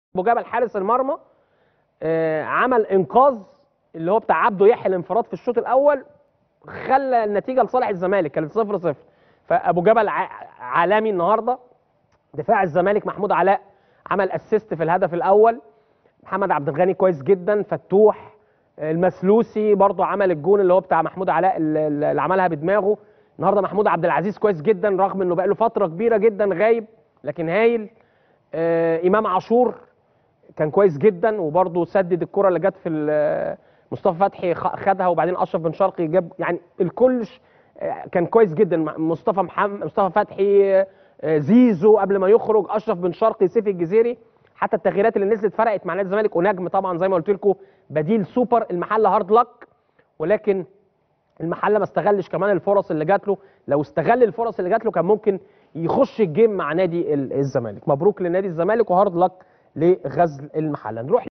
ابو جبل حارس المرمى عمل انقاذ اللي هو بتاع عبده يحيى الانفراد في الشوط الاول، خلى النتيجه لصالح الزمالك، كانت 0-0. فابو جبل عالمي النهارده. دفاع الزمالك محمود علاء عمل اسيست في الهدف الاول، محمد عبد الغني كويس جدا، فتوح المسلوسي برضو عمل الجون اللي هو بتاع محمود علاء اللي عملها بدماغه. النهارده محمود عبد العزيز كويس جدا رغم انه بقى له فتره كبيره جدا غايب، لكن هايل. امام عاشور كان كويس جدا، وبرضه سدد الكره اللي جت في مصطفى فتحي خدها، وبعدين اشرف بن شرقي جاب، يعني الكل كان كويس جدا. مصطفى فتحي، زيزو قبل ما يخرج، اشرف بن شرقي، سيفي الجزيري. حتى التغييرات اللي نزلت فرقت مع نادي الزمالك، ونجم طبعا زي ما قلت لكم بديل سوبر. المحله هارد لك، ولكن المحله ما استغلش كمان الفرص اللي جات له. لو استغل الفرص اللي جات له كان ممكن يخش الجيم مع نادي الزمالك. مبروك لنادي الزمالك وهارد لك لغزل المحله. نروح